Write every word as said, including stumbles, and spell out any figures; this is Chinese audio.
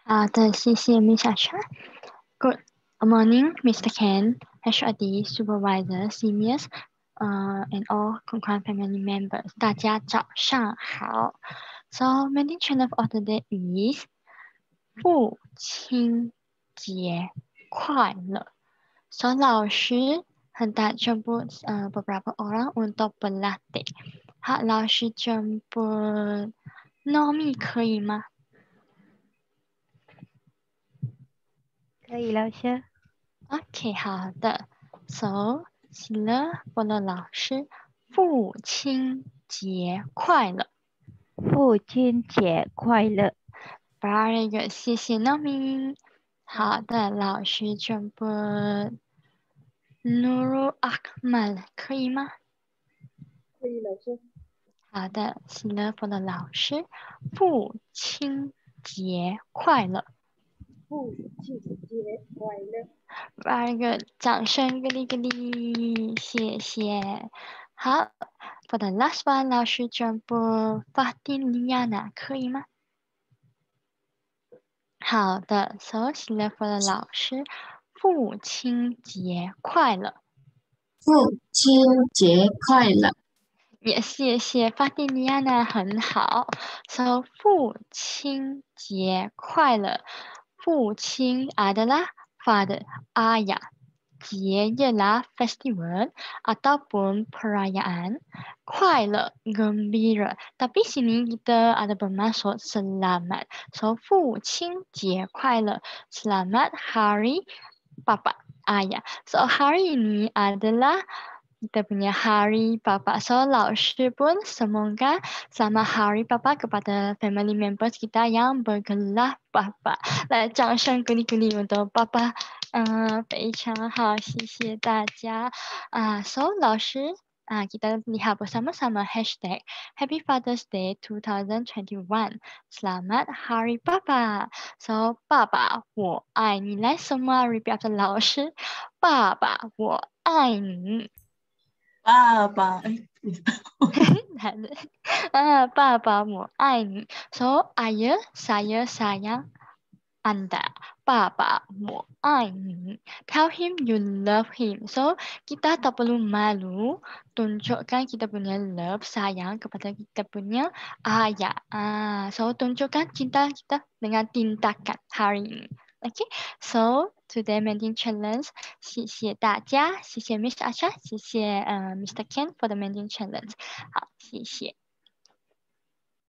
好的，谢谢 Miss Asha。Good morning, Mister Ken, H R D, Supervisor, Seniors, uh, and all Concurrent family members. 大家早上好。So, maintenance of the day is 父亲节快乐。So, 老师hendak jemput uh, beberapa orang untuk berlatih. Hak 老师 jemput Nomi 可以吗？ 可以，老师。 OK，好的。So，sila follow 老师，父亲节快乐。 父亲节快乐。 Very good，谢谢 Nomi。好的，老师准备 Nurul Akmal 可以吗？ 可以，老师。 好的，sila follow 老师，父亲节快乐。 父亲节快乐。 Very good，掌声，咯哩咯哩，谢谢。好，for the last one，老师准备 Fatin Liana 可以吗？好的 ，so 是 left for the 老师，父亲节快乐。 父亲节快乐。 也谢谢 Fatin Liana 很好，so 父亲节快乐。父亲 adalah father ayah。节 ialah festival ataupun perayaan. 快乐 gembira. Tapi sini kita ada bermaksud selamat. So 父亲节快乐. Selamat Hari Papa Ayah. So hari ini adalah kita punya hari Papa. So 老师 pun semoga selamat hari Papa kepada family members kita yang bergelar Papa. 来，掌声鼓励鼓励untuk Papa。嗯，非常好，谢谢大家。啊、so 老师啊、kita lihat bersama-sama hashtag Happy Father's Day twenty twenty-one. Selamat Hari Papa. So 爸爸我爱你，来semua repeat after 老师，爸爸我爱你。 爸爸，哎， 啊，爸爸我爱你。So ayah saya sayang Anda. 爸爸我爱你. Tell him you love him. So kita tak perlu malu tunjukkan kita punya love sayang kepada kita punya ayah. Ah, so tunjukkan cinta kita dengan tindakan hari ini. Okay, so today mending challenge， 谢谢大家，谢谢 Miss Asha， 谢谢呃 Mister Ken for the mending challenge， 好，谢谢。